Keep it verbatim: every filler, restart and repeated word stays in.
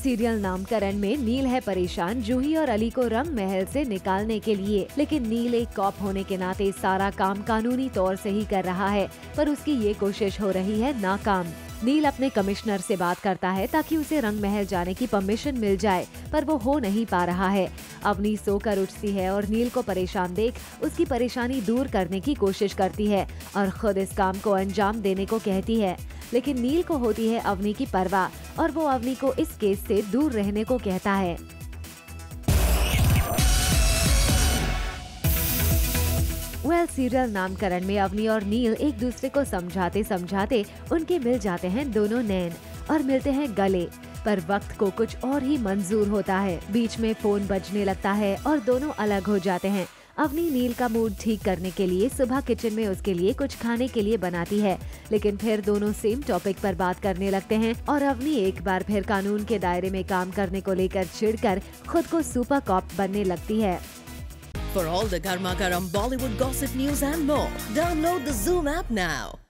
Serial नामकरण में नील है परेशान जूही और अली को रंग महल से निकालने के लिए, लेकिन नील एक कॉप होने के नाते सारा काम कानूनी तौर से ही कर रहा है, पर उसकी ये कोशिश हो रही है नाकाम। नील अपने कमिश्नर से बात करता है ताकि उसे रंग महल जाने की परमिशन मिल जाए, पर वो हो नहीं पा रहा है। अवनी सोकर उठती है और नील को परेशान देख उसकी परेशानी दूर करने की कोशिश करती है और खुद इस काम को अंजाम देने को कहती है, लेकिन नील को होती है अवनी की परवाह और वो अवनी को इस केस से दूर रहने को कहता है। वेल सीरियल नामकरण में अवनी और नील एक दूसरे को समझाते समझाते उनके मिल जाते हैं दोनों नैन और मिलते हैं गले, पर वक्त को कुछ और ही मंजूर होता है। बीच में फोन बजने लगता है और दोनों अलग हो जाते हैं। अवनी नील का मूड ठीक करने के लिए सुबह किचन में उसके लिए कुछ खाने के लिए बनाती है, लेकिन फिर दोनों सेम टॉपिक पर बात करने लगते हैं और अवनी एक बार फिर कानून के दायरे में काम करने को लेकर चिढ़कर खुद को सुपर कॉप बनने लगती है। For all the Garma Garam Bollywood gossip news and more, download the Zoom app now.